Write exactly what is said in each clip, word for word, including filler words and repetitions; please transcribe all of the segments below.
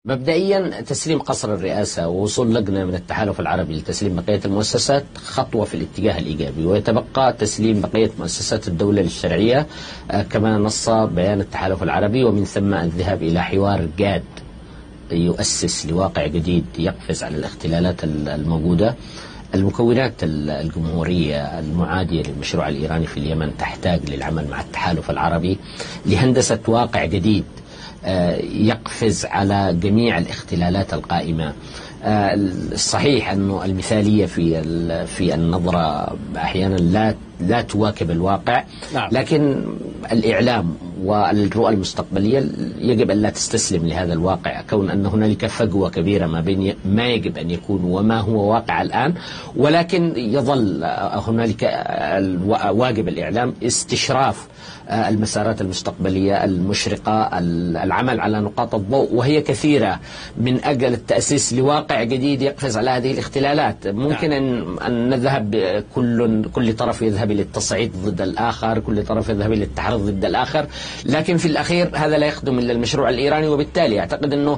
مبدئيا تسليم قصر الرئاسة ووصول لجنة من التحالف العربي لتسليم بقية المؤسسات خطوة في الاتجاه الإيجابي، ويتبقى تسليم بقية مؤسسات الدولة للشرعية كما نص بيان التحالف العربي، ومن ثم الذهاب إلى حوار جاد يؤسس لواقع جديد يقفز على الاختلالات الموجودة. المكونات الجمهورية المعادية للمشروع الإيراني في اليمن تحتاج للعمل مع التحالف العربي لهندسة واقع جديد يقفز على جميع الاختلالات القائمة. الصحيح أنه المثالية في في النظرة أحيانا لا لا تواكب الواقع، نعم. لكن الإعلام والرؤى المستقبلية يجب أن لا تستسلم لهذا الواقع، كون أن هنالك فجوة كبيرة ما بين ما يجب أن يكون وما هو واقع الآن، ولكن يظل هنالك واجب الإعلام استشراف المسارات المستقبلية المشرقة، العمل على نقاط الضوء وهي كثيرة من أجل التأسيس لواقع جديد يقفز على هذه الاختلالات. ممكن أن أن نذهب كل كل طرف يذهب للتصعيد ضد الآخر، كل طرف يذهب للتحرض ضد الآخر، لكن في الأخير هذا لا يخدم إلا المشروع الإيراني. وبالتالي أعتقد أنه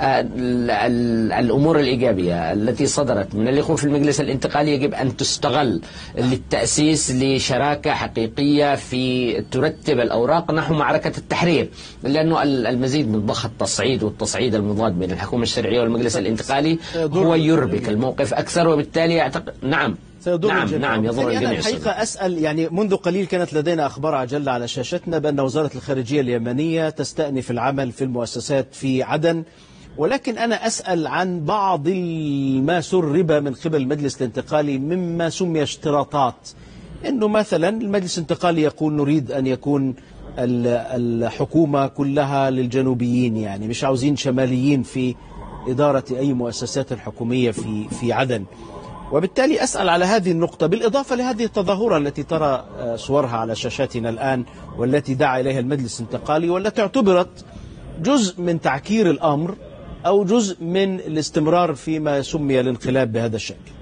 الأمور الإيجابية التي صدرت من الإخوة في المجلس الانتقالي يجب أن تستغل للتأسيس لشراكة حقيقية في ترتب الأوراق نحو معركة التحرير، لأنه المزيد من ضخ التصعيد والتصعيد المضاد بين الحكومة الشرعية والمجلس الانتقالي هو يربك الموقف أكثر، وبالتالي أعتقد نعم نعم نعم يضر الجميع. أنا الحقيقة أسأل، يعني منذ قليل كانت لدينا أخبار عاجلة على شاشتنا بأن وزارة الخارجية اليمنية تستأنف العمل في المؤسسات في عدن، ولكن أنا أسأل عن بعض ما سرب من قبل المجلس الانتقالي مما سمي اشتراطات، إنه مثلا المجلس الانتقالي يقول نريد أن يكون الحكومة كلها للجنوبيين، يعني مش عاوزين شماليين في إدارة أي مؤسسات حكومية في في عدن. وبالتالي أسأل على هذه النقطة، بالإضافة لهذه التظاهرة التي ترى صورها على شاشاتنا الآن والتي دعا إليها المجلس الانتقالي، والتي اعتبرت جزء من تعكير الأمر أو جزء من الاستمرار فيما سمي الانقلاب بهذا الشكل.